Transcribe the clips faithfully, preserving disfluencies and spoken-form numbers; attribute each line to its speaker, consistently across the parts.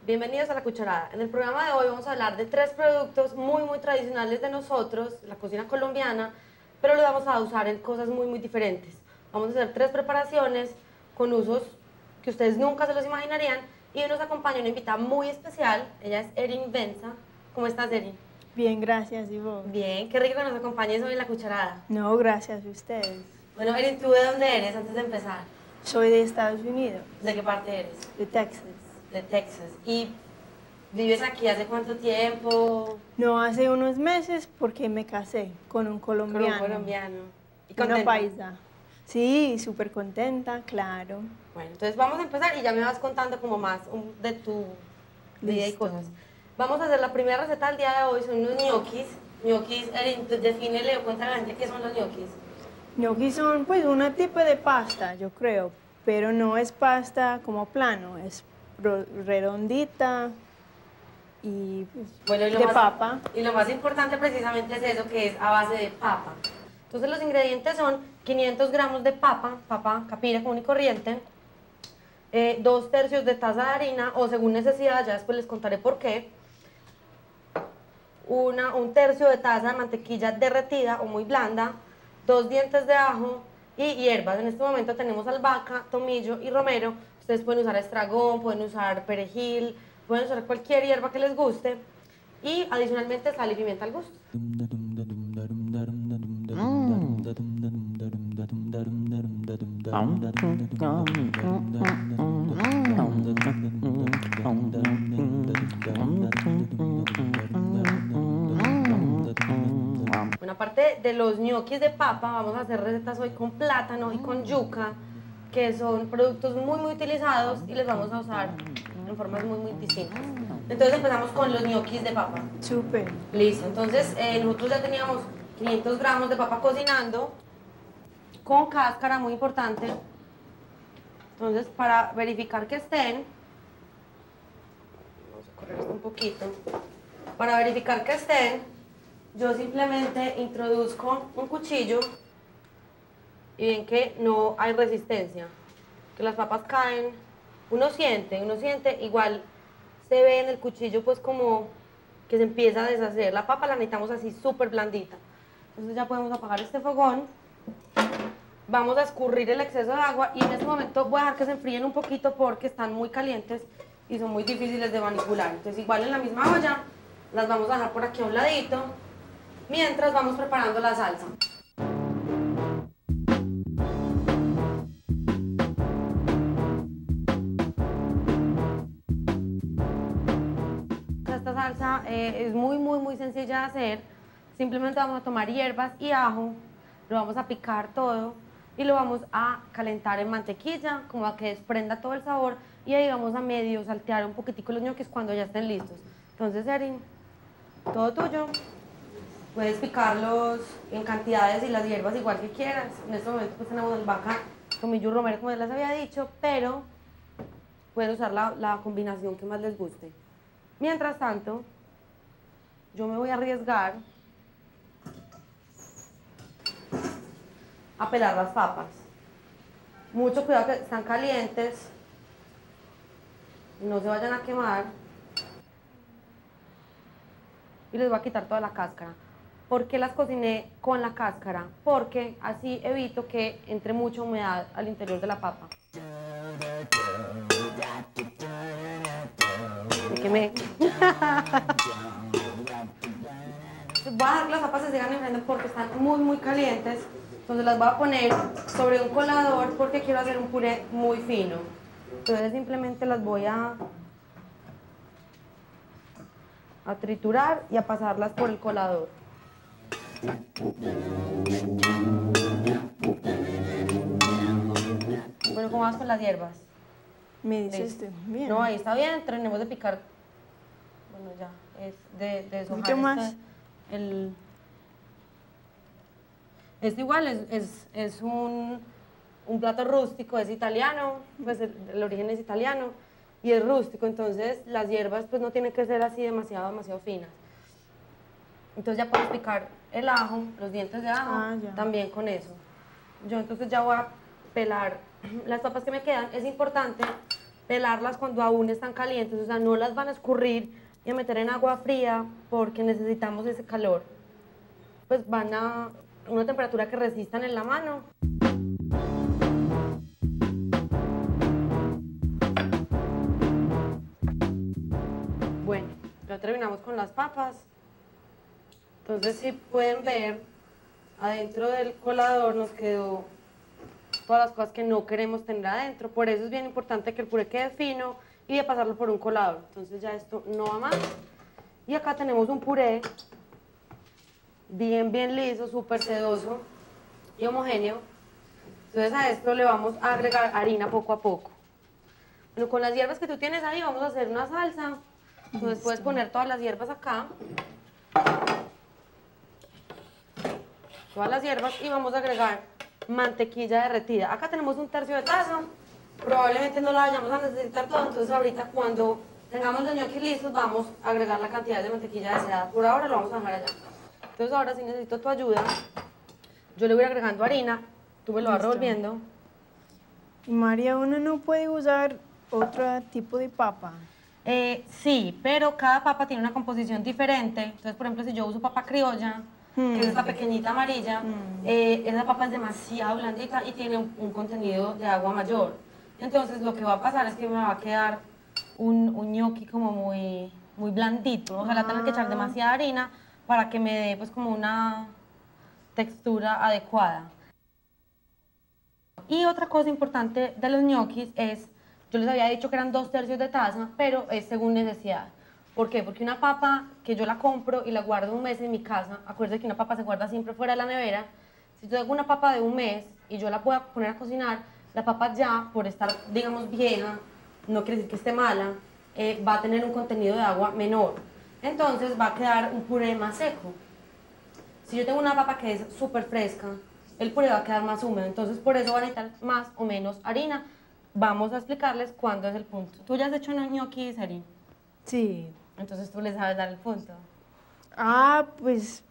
Speaker 1: bienvenidos a La Cucharada. En el programa de hoy vamos a hablar de tres productos muy muy tradicionales de nosotros, la cocina colombiana, pero lo vamos a usar en cosas muy muy diferentes. Vamos a hacer tres preparaciones con usos que ustedes nunca se los imaginarían y nos acompaña una invitada muy especial, ella es Erin Benza. ¿Cómo estás, Erin?
Speaker 2: Bien, gracias, ¿y vos?
Speaker 1: Bien, qué rico que nos acompañes hoy en La Cucharada.
Speaker 2: No, gracias a ustedes.
Speaker 1: Bueno, Erin, ¿tú de dónde eres antes de empezar?
Speaker 2: Soy de Estados Unidos.
Speaker 1: ¿De qué parte eres?
Speaker 2: De Texas.
Speaker 1: De Texas. ¿Y vives aquí hace cuánto tiempo?
Speaker 2: No, hace unos meses porque me casé con un colombiano.
Speaker 1: Con un colombiano. ¿Y
Speaker 2: una
Speaker 1: contenta?
Speaker 2: paisa. Sí, súper contenta, claro.
Speaker 1: Bueno, entonces vamos a empezar y ya me vas contando como más um, de tu vida y
Speaker 2: Listo.
Speaker 1: cosas. Vamos a hacer la primera receta del día de hoy, son unos ñoquis. Ñoquis, Erin, defínele o cuéntale a la gente qué son los ñoquis.
Speaker 2: Ñoquis son pues un tipo de pasta, yo creo, pero no es pasta como plano, es ro- redondita y pues,
Speaker 1: Bueno, y lo
Speaker 2: de
Speaker 1: más,
Speaker 2: papa.
Speaker 1: Y lo más importante precisamente es eso, que es a base de papa. Entonces los ingredientes son quinientos gramos de papa, papa capira común y corriente, eh, dos tercios de taza de harina, o según necesidad, ya después les contaré por qué, una, un tercio de taza de mantequilla derretida o muy blanda, dos dientes de ajo y hierbas. En este momento tenemos albahaca, tomillo y romero. Ustedes pueden usar estragón, pueden usar perejil, pueden usar cualquier hierba que les guste. Y adicionalmente sal y pimienta al gusto. Bueno, aparte de los ñoquis de papa, vamos a hacer recetas hoy con plátano y con yuca, que son productos muy muy utilizados y les vamos a usar en formas muy muy distintas. Entonces empezamos con los ñoquis de papa.
Speaker 2: Súper.
Speaker 1: Listo, entonces eh, nosotros ya teníamos quinientos gramos de papa cocinando con cáscara, muy importante. Entonces, para verificar que estén, vamos a correr esto un poquito, para verificar que estén, yo simplemente introduzco un cuchillo y ven que no hay resistencia, que las papas caen, uno siente, uno siente, igual se ve en el cuchillo pues como que se empieza a deshacer. La papa la necesitamos así súper blandita. Entonces ya podemos apagar este fogón. Vamos a escurrir el exceso de agua y en este momento voy a dejar que se enfríen un poquito porque están muy calientes y son muy difíciles de manipular. Entonces igual en la misma olla las vamos a dejar por aquí a un ladito mientras vamos preparando la salsa. Esta salsa eh, es muy muy muy sencilla de hacer. Simplemente vamos a tomar hierbas y ajo, lo vamos a picar todo y lo vamos a calentar en mantequilla, como a que desprenda todo el sabor, y ahí vamos a medio saltear un poquitico los ñoquis cuando ya estén listos. Entonces, Erin, todo tuyo. Puedes picarlos en cantidades y las hierbas igual que quieras. En este momento pues tenemos albahaca, tomillo y romero, como ya les había dicho, pero pueden usar la, la combinación que más les guste. Mientras tanto, yo me voy a arriesgar a pelar las papas. Mucho cuidado que están calientes, no se vayan a quemar. Y les voy a quitar toda la cáscara. ¿Por qué las cociné con la cáscara? Porque así evito que entre mucha humedad al interior de la papa. Me quemé. Voy a dejar que las papas se sigan enfriando porque están muy muy calientes. Entonces las voy a poner sobre un colador porque quiero hacer un puré muy fino. Entonces simplemente las voy a, a triturar y a pasarlas por el colador. Bueno, ¿cómo vas con las hierbas?
Speaker 2: Me dices
Speaker 1: Listo.
Speaker 2: tú. Bien.
Speaker 1: No, ahí está bien, terminemos de picar. Bueno, ya, es de, de deshojar
Speaker 2: Un poquito más.
Speaker 1: este, el... Esto igual es, es, es un, un plato rústico, es italiano, pues el, el origen es italiano y es rústico, entonces las hierbas pues no tienen que ser así demasiado, demasiado finas. Entonces ya puedes picar el ajo, los dientes de ajo,
Speaker 2: Ah, ya.
Speaker 1: también con eso. Yo entonces ya voy a pelar las papas que me quedan. Es importante pelarlas cuando aún están calientes, o sea, no las van a escurrir y a meter en agua fría porque necesitamos ese calor. Pues van a una temperatura que resistan en la mano. Bueno, ya terminamos con las papas. Entonces, si pueden ver, adentro del colador nos quedó todas las cosas que no queremos tener adentro. Por eso es bien importante que el puré quede fino y de pasarlo por un colador. Entonces ya esto no va más. Y acá tenemos un puré bien, bien liso, súper sedoso y homogéneo. Entonces a esto le vamos a agregar harina poco a poco. Bueno, con las hierbas que tú tienes ahí vamos a hacer una salsa. Entonces puedes poner todas las hierbas acá. Todas las hierbas y vamos a agregar mantequilla derretida. Acá tenemos un tercio de taza. Probablemente no la vayamos a necesitar todo, entonces ahorita cuando tengamos los ñoquis listos vamos a agregar la cantidad de mantequilla deseada. Por ahora lo vamos a dejar allá. Entonces ahora sí necesito tu ayuda. Yo le voy agregando harina, tú me lo vas revolviendo.
Speaker 2: Y María, ¿uno no puede usar otro tipo de papa?
Speaker 1: Eh, sí, pero cada papa tiene una composición diferente. Entonces, por ejemplo, si yo uso papa criolla,
Speaker 2: Hmm.
Speaker 1: que es esta pequeñita amarilla,
Speaker 2: Hmm.
Speaker 1: eh, esa papa es demasiado blandita y tiene un, un contenido de agua mayor. Entonces, lo que va a pasar es que me va a quedar un, un ñoqui como muy, muy blandito. Ojalá tener que echar demasiada harina para que me dé pues como una textura adecuada. Y otra cosa importante de los ñoquis es, yo les había dicho que eran dos tercios de taza, pero es según necesidad. ¿Por qué? Porque una papa que yo la compro y la guardo un mes en mi casa, acuérdense que una papa se guarda siempre fuera de la nevera. Si yo tengo una papa de un mes y yo la puedo poner a cocinar, la papa ya, por estar, digamos, vieja, no quiere decir que esté mala, eh, va a tener un contenido de agua menor. Entonces va a quedar un puré más seco. Si yo tengo una papa que es súper fresca, el puré va a quedar más húmedo, entonces por eso van a necesitar más o menos harina. Vamos a explicarles cuándo es el punto. ¿Tú ya has hecho ñoquis, Sari?
Speaker 2: Sí.
Speaker 1: Entonces tú les sabes dar el punto.
Speaker 2: Ah, pues...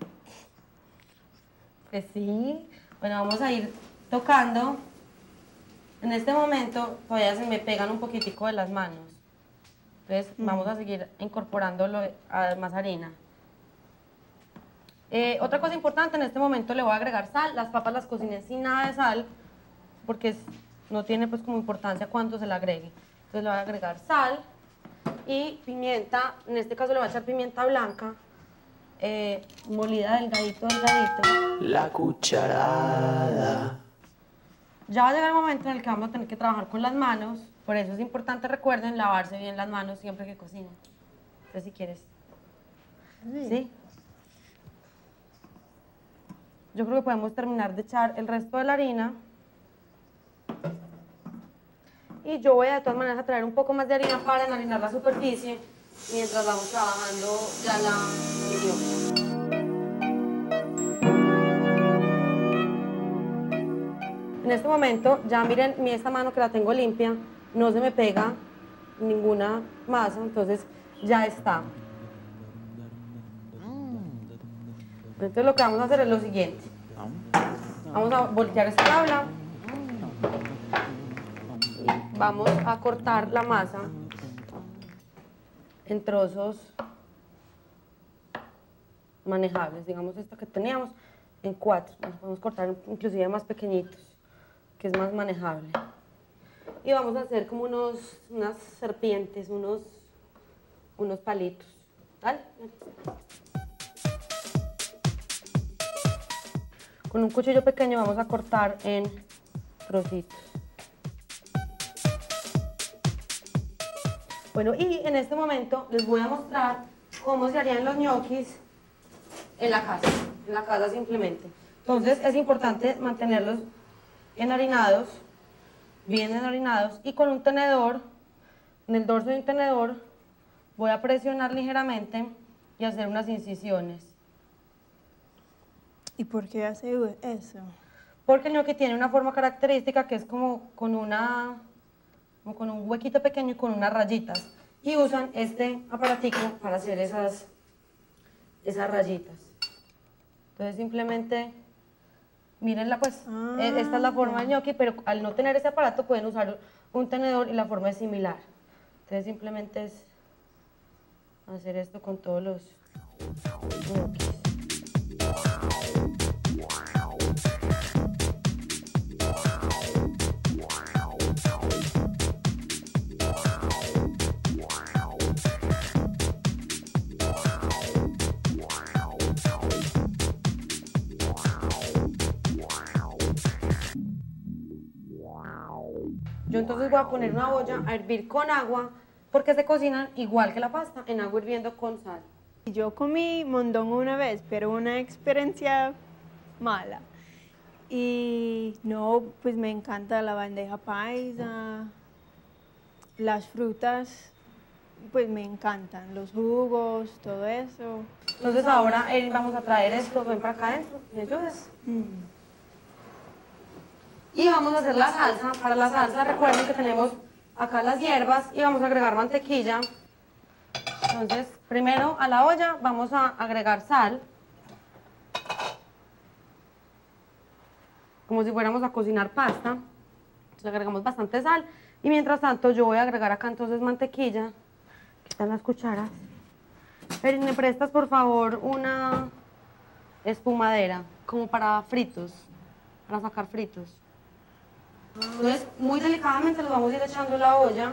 Speaker 1: Pues sí. Bueno, vamos a ir tocando. En este momento todavía se me pegan un poquitico de las manos. Entonces mm. vamos a seguir incorporándolo a más harina. Eh, otra cosa importante, en este momento le voy a agregar sal. Las papas las cociné sin nada de sal, porque es, no tiene pues como importancia cuánto se le agregue. Entonces le voy a agregar sal y pimienta, en este caso le voy a echar pimienta blanca, eh, molida delgadito, delgadito.
Speaker 3: La cucharada.
Speaker 1: Ya va a llegar el momento en el que vamos a tener que trabajar con las manos, por eso es importante, recuerden, lavarse bien las manos siempre que cocinen. Entonces si quieres. ¿Sí? ¿Sí? Yo creo que podemos terminar de echar el resto de la harina. Y yo voy a, de todas maneras a traer un poco más de harina para enharinar la superficie mientras vamos trabajando ya la ñoqui. En este momento, ya miren, mi esta mano que la tengo limpia, no se me pega ninguna masa, entonces ya está. Entonces lo que vamos a hacer es lo siguiente. Vamos a voltear esta tabla. Y vamos a cortar la masa en trozos manejables. Digamos esta que teníamos en cuatro. Nos podemos cortar inclusive más pequeñitos, que es más manejable. Y vamos a hacer como unos, unas serpientes, unos, unos palitos. ¿Vale? Con un cuchillo pequeño vamos a cortar en trocitos. Bueno, y en este momento les voy a mostrar cómo se harían los ñoquis en la casa, en la casa simplemente. Entonces es importante mantenerlos enharinados, bien enharinados, y con un tenedor, en el dorso de un tenedor, voy a presionar ligeramente y hacer unas incisiones.
Speaker 2: ¿Y por qué hace eso?
Speaker 1: Porque el ñoqui tiene una forma característica que es como con, una, como con un huequito pequeño y con unas rayitas. Y usan este aparatico para hacer esas, esas rayitas. Entonces simplemente, mírenla pues, ah, esta es la forma del ñoqui, pero al no tener ese aparato pueden usar un tenedor y la forma es similar. Entonces simplemente es hacer esto con todos los ñoquis. Yo entonces voy a poner una olla a hervir con agua porque se cocinan igual que la pasta, en agua hirviendo con sal.
Speaker 2: Yo comí mondongo una vez, pero una experiencia mala. Y no, pues me encanta la bandeja paisa, las frutas, pues me encantan, los jugos, todo eso.
Speaker 1: Entonces ahora eh, vamos a traer esto, ven para acá adentro, ¿me ayudas?
Speaker 2: Mm.
Speaker 1: Y vamos a hacer la salsa. Para la salsa recuerden que tenemos acá las hierbas y vamos a agregar mantequilla. Entonces primero a la olla vamos a agregar sal. Como si fuéramos a cocinar pasta. Entonces agregamos bastante sal. Y mientras tanto yo voy a agregar acá entonces mantequilla. Aquí están las cucharas. Erin, ¿me prestas por favor una espumadera? Como para fritos, para sacar fritos. Entonces, muy delicadamente los vamos a ir echando en la olla.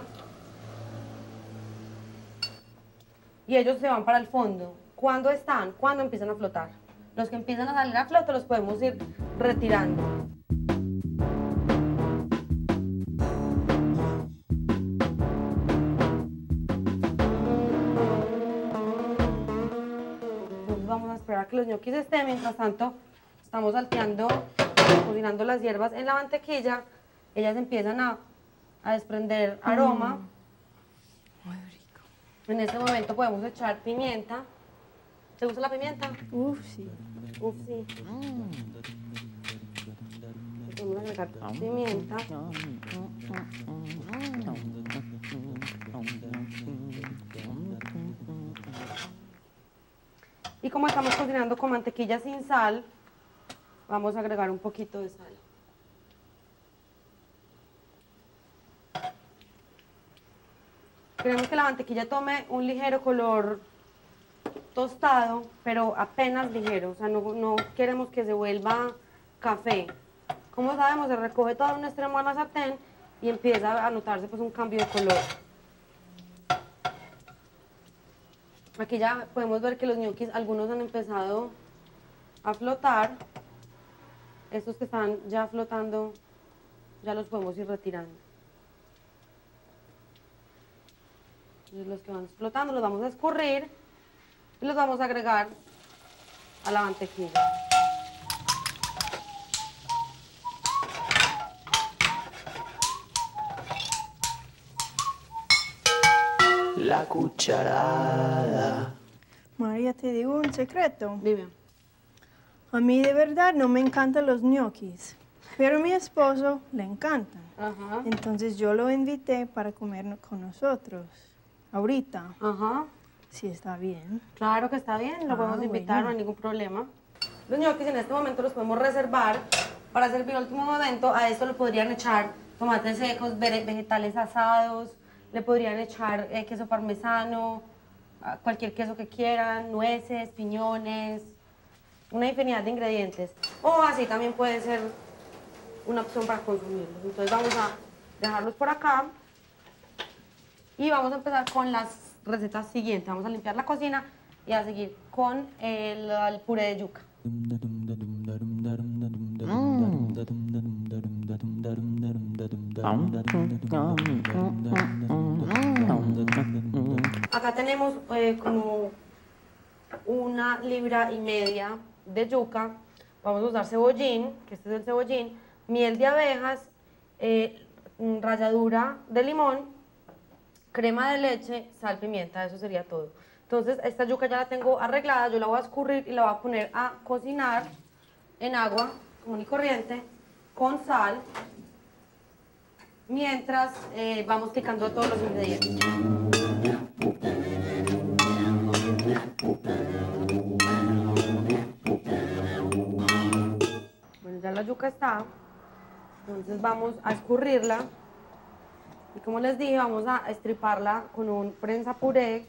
Speaker 1: Y ellos se van para el fondo. ¿Cuándo están? Cuando empiezan a flotar. Los que empiezan a salir a flote los podemos ir retirando. Entonces vamos a esperar a que los ñoquis estén. Mientras tanto, estamos salteando, cocinando las hierbas en la mantequilla. Ellas empiezan a, a desprender aroma.
Speaker 2: Mm. Muy rico.
Speaker 1: En este momento podemos echar pimienta. ¿Te gusta la pimienta?
Speaker 2: Uf, sí.
Speaker 1: Uf, sí. Podemos agregar pimienta. Y como estamos cocinando con mantequilla sin sal, vamos a agregar un poquito de sal. Queremos que la mantequilla tome un ligero color tostado, pero apenas ligero, o sea, no, no queremos que se vuelva café. Como sabemos, se recoge todo en un extremo de la sartén y empieza a notarse pues un cambio de color. Aquí ya podemos ver que los ñoquis, algunos han empezado a flotar. Estos que están ya flotando, ya los podemos ir retirando. Entonces los que van flotando los vamos a escurrir y los vamos a agregar a la mantequilla.
Speaker 3: La cucharada.
Speaker 2: María, te digo un secreto.
Speaker 1: Dime.
Speaker 2: A mí de verdad no me encantan los ñoquis, pero a mi esposo le encantan.
Speaker 1: Ajá.
Speaker 2: Entonces yo lo invité para comer con nosotros. Ahorita,
Speaker 1: Ajá.
Speaker 2: si está bien.
Speaker 1: Claro que está bien, lo
Speaker 2: Ah,
Speaker 1: podemos invitar,
Speaker 2: bueno.
Speaker 1: no hay ningún problema. Los ñoquis en este momento los podemos reservar para servir al último momento. A esto le podrían echar tomates secos, vere- vegetales asados, le podrían echar eh, queso parmesano, ah, cualquier queso que quieran, nueces, piñones, una infinidad de ingredientes. O así también puede ser una opción para consumirlos. Entonces vamos a dejarlos por acá y vamos a empezar con las recetas siguientes. Vamos a limpiar la cocina y a seguir con el, el puré de yuca. Acá tenemos eh, como una libra y media de yuca. Vamos a usar cebollín, que este es el cebollín, miel de abejas, eh, ralladura de limón, crema de leche, sal, pimienta, eso sería todo. Entonces esta yuca ya la tengo arreglada, yo la voy a escurrir y la voy a poner a cocinar en agua común y corriente con sal, mientras eh, vamos picando todos los ingredientes. Bueno, ya la yuca está, entonces vamos a escurrirla Y como les dije, vamos a estriparla con un prensa puré.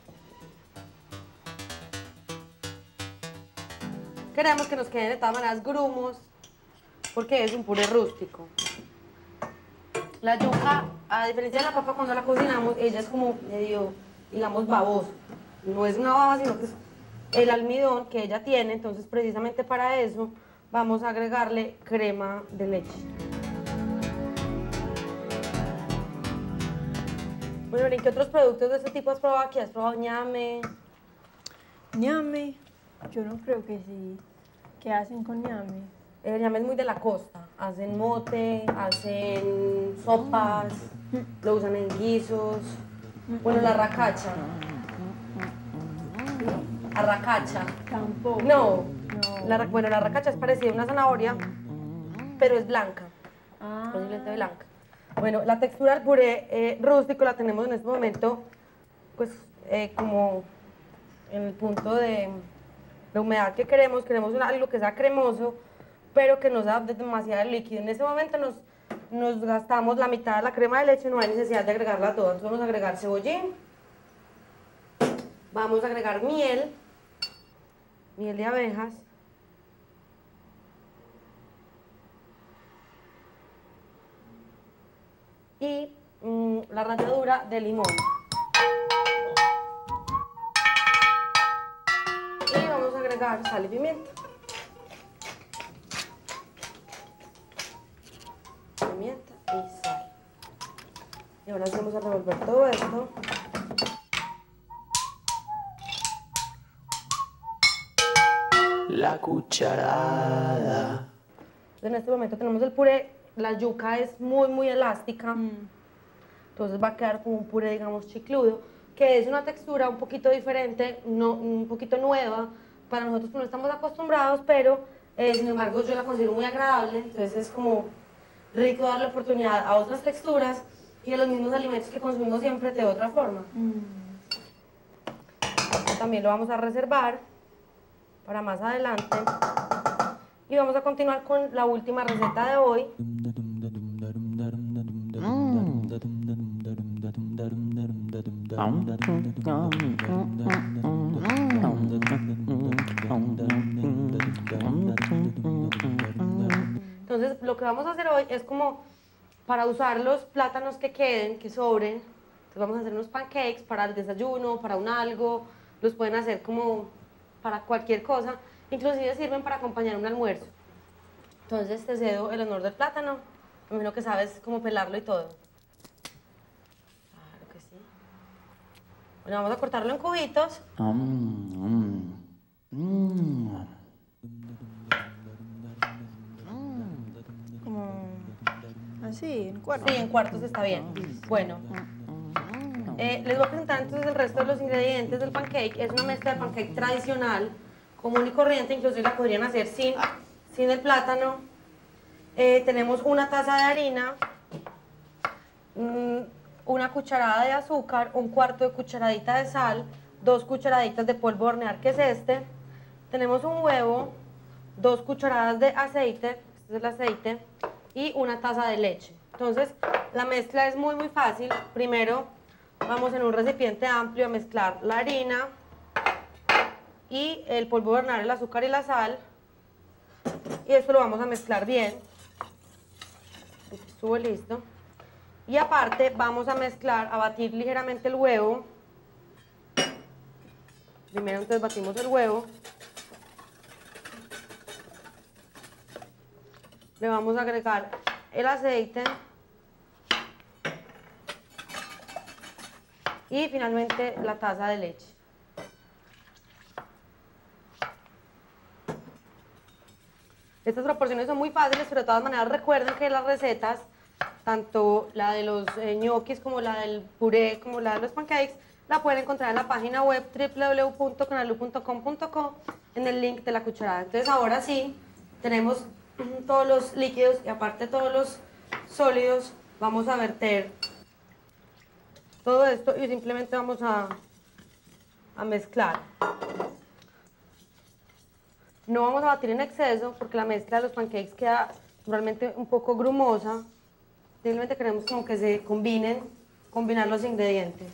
Speaker 1: Queremos que nos queden de todas maneras grumos, porque es un puré rústico. La yuca, a diferencia de la papa, cuando la cocinamos, ella es como medio, digamos, baboso. No es una baba, sino que es el almidón que ella tiene. Entonces, precisamente para eso, vamos a agregarle crema de leche. Bueno, ¿y qué otros productos de este tipo has probado aquí? ¿Has probado ñame?
Speaker 2: Ñame, yo no creo que sí. ¿Qué hacen con ñame?
Speaker 1: El ñame es muy de la costa. Hacen mote, hacen sopas, lo usan en guisos. Bueno, la racacha. Arracacha.
Speaker 2: Tampoco.
Speaker 1: No.
Speaker 2: No.
Speaker 1: La, ra- bueno, la racacha es parecida a una zanahoria, pero es blanca.
Speaker 2: Ah,
Speaker 1: Posiblemente blanca. Bueno, la textura del puré eh, rústico la tenemos en este momento, pues, eh, como en el punto de, de humedad que queremos. Queremos una- algo que sea cremoso, pero que no sea de demasiado líquido. En este momento nos, nos gastamos la mitad de la crema de leche, no hay necesidad de agregarla toda. Entonces vamos a agregar cebollín, vamos a agregar miel, miel de abejas, y mm, la ralladura de limón. Y vamos a agregar sal y pimienta. Pimienta y sal. Y ahora sí vamos a revolver todo esto.
Speaker 3: La cucharada.
Speaker 1: En este momento tenemos el puré. La yuca es muy, muy elástica.
Speaker 2: mm,
Speaker 1: Entonces va a quedar como un puré, digamos, chicludo, que es una textura un poquito diferente, no, un poquito nueva para nosotros que no estamos acostumbrados, pero eh, sin embargo yo la considero muy agradable. Entonces es como rico darle oportunidad a otras texturas y a los mismos alimentos que consumimos siempre de otra forma.
Speaker 2: mm.
Speaker 1: Esto también lo vamos a reservar para más adelante. Y vamos a continuar con la última receta de hoy. Entonces, lo que vamos a hacer hoy es como para usar los plátanos que queden, que sobren. Entonces, vamos a hacer unos pancakes para el desayuno, para un algo. Los pueden hacer como para cualquier cosa. Inclusive sirven para acompañar un almuerzo. Entonces, te cedo el honor del plátano. Me imagino que sabes cómo pelarlo y todo. Claro que sí. Bueno, vamos a cortarlo en cubitos.
Speaker 2: Como así, en cuarto.
Speaker 1: Sí, en cuartos está bien. Bueno, eh, les voy a presentar entonces el resto de los ingredientes del pancake. Es una mezcla de pancake tradicional, común y corriente, inclusive la podrían hacer sin, sin el plátano. Eh, tenemos una taza de harina, mm, una cucharada de azúcar, un cuarto de cucharadita de sal, dos cucharaditas de polvo de hornear, que es este. Tenemos un huevo, dos cucharadas de aceite, este es el aceite, y una taza de leche. Entonces, la mezcla es muy, muy fácil. Primero, vamos en un recipiente amplio a mezclar la harina y el polvo de hornear, el azúcar y la sal. Y esto lo vamos a mezclar bien. Estuvo listo. Y aparte, vamos a mezclar, a batir ligeramente el huevo. Primero, entonces, batimos el huevo. Le vamos a agregar el aceite y finalmente la taza de leche. Estas proporciones son muy fáciles, pero de todas maneras recuerden que las recetas, tanto la de los eh, ñoquis como la del puré, como la de los pancakes, la pueden encontrar en la página web w w w punto canalú punto com punto co en el link de la cucharada. Entonces ahora sí, tenemos todos los líquidos y aparte todos los sólidos. Vamos a verter todo esto y simplemente vamos a, a mezclar. No vamos a batir en exceso porque la mezcla de los pancakes queda realmente un poco grumosa. Simplemente queremos como que se combinen combinar los ingredientes.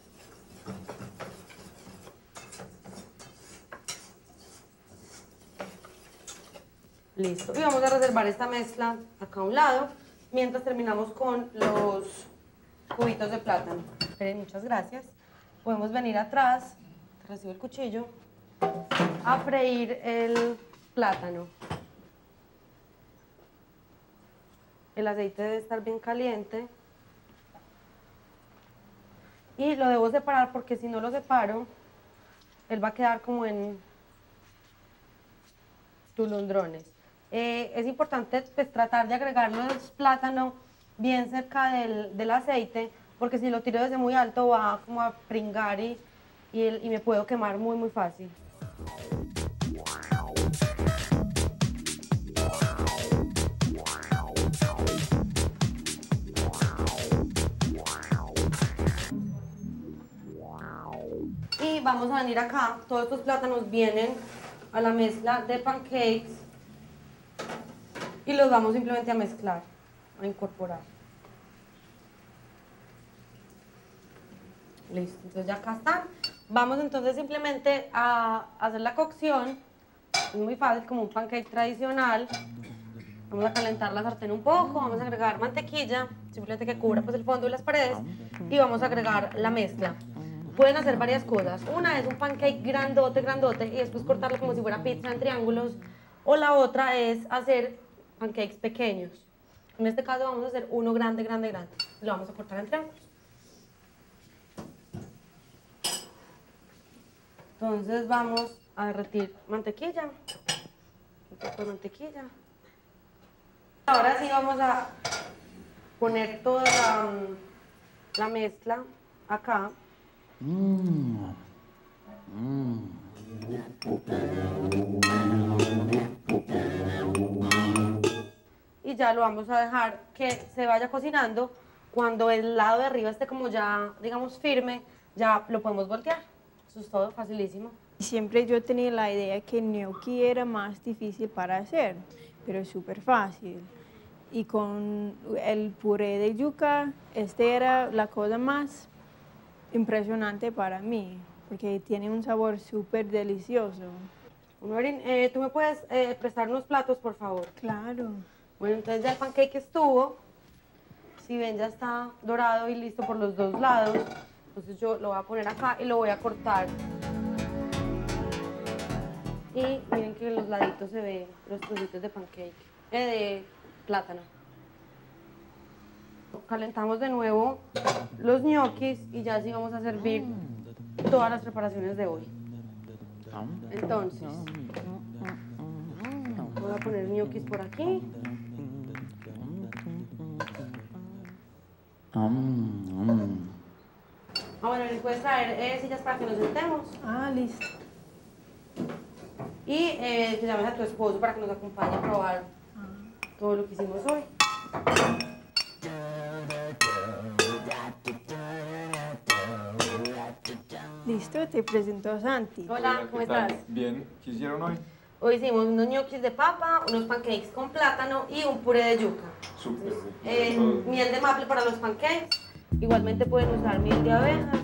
Speaker 1: Listo. Y vamos a reservar esta mezcla acá a un lado, mientras terminamos con los cubitos de plátano. Esperen, muchas gracias. Podemos venir atrás, recibo el cuchillo, a freír el plátano. El aceite debe estar bien caliente. Y lo debo separar porque si no lo separo, él va a quedar como en tulundrones. Eh, es importante pues, tratar de agregar los plátanos bien cerca del, del aceite, porque si lo tiro desde muy alto va como a pringar y, y, el, y me puedo quemar muy muy fácil. Y vamos a venir acá, todos estos plátanos vienen a la mezcla de pancakes y los vamos simplemente a mezclar, a incorporar. Listo, entonces ya acá están. Vamos entonces simplemente a hacer la cocción. Es muy fácil, como un pancake tradicional. Vamos a calentar la sartén un poco, vamos a agregar mantequilla, simplemente que cubra pues, el fondo y las paredes, y vamos a agregar la mezcla. Pueden hacer varias cosas. Una es un pancake grandote, grandote, y después cortarlo como si fuera pizza en triángulos. O la otra es hacer pancakes pequeños. En este caso vamos a hacer uno grande, grande, grande. Lo vamos a cortar en triángulos. Entonces vamos a derretir mantequilla. Un poco de mantequilla. Ahora sí vamos a poner toda la, la mezcla acá. Mm. Mm. Y ya lo vamos a dejar que se vaya cocinando. Cuando el lado de arriba esté como ya, digamos, firme, ya lo podemos voltear. Eso es todo, facilísimo.
Speaker 2: Siempre yo tenía la idea que el gnocchi era más difícil para hacer, pero es súper fácil. Y con el puré de yuca, este era la cosa más impresionante para mí, porque tiene un sabor súper delicioso.
Speaker 1: Bueno, Erin, eh, ¿tú me puedes eh, prestar unos platos, por favor?
Speaker 2: Claro.
Speaker 1: Bueno, entonces ya el pancake estuvo. Si ven, ya está dorado y listo por los dos lados. Entonces yo lo voy a poner acá y lo voy a cortar. Y miren que en los laditos se ven los trocitos de pancake, eh, de plátano. Calentamos de nuevo los ñoquis y ya sí vamos a servir todas las preparaciones de hoy. Entonces, voy a poner ñoquis por aquí. Ah, bueno, ¿les puedes traer eh, sillas para que nos sentemos?
Speaker 2: Ah, listo.
Speaker 1: Y eh, que llames a tu esposo para que nos acompañe a probar todo lo que hicimos hoy.
Speaker 2: Listo, te presento a Santi.
Speaker 1: Hola, ¿cómo estás?
Speaker 4: Bien, ¿qué hicieron hoy?
Speaker 1: Hoy hicimos unos ñoquis de papa, unos pancakes con plátano y un puré de yuca.
Speaker 4: Súper.
Speaker 1: Eh, miel de maple para los pancakes. Igualmente pueden usar miel de abejas.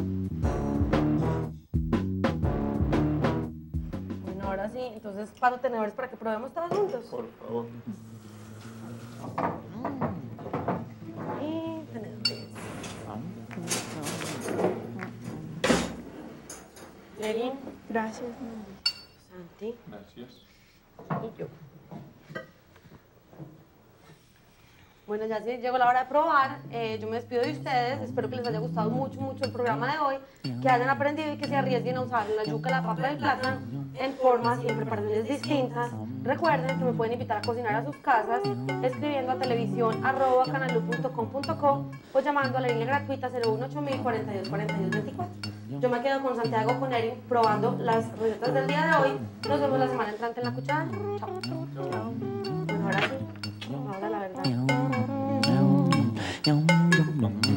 Speaker 1: Bueno, ahora sí, entonces paso tenedores para que probemos todos juntos.
Speaker 4: Por favor.
Speaker 1: Y tenedores. Erin,
Speaker 2: Gracias.
Speaker 1: Santi
Speaker 4: Gracias.
Speaker 1: y yo. Bueno, ya sí llegó la hora de probar. Eh, yo me despido de ustedes. Espero que les haya gustado mucho, mucho el programa de hoy. Que hayan aprendido y que se arriesguen a usar la yuca, la papa y el plátano en formas y en preparaciones distintas. Recuerden que me pueden invitar a cocinar a sus casas escribiendo a televisión arroba canalu punto com punto co o llamando a la línea gratuita cero uno ocho mil cuarenta y dos cuarenta y dos veinticuatro. Yo me quedo con Santiago, con Erin, probando las recetas del día de hoy. Nos vemos la semana entrante en La Cuchara. Chao. Chao. Bueno, ahora sí, ahora la verdad.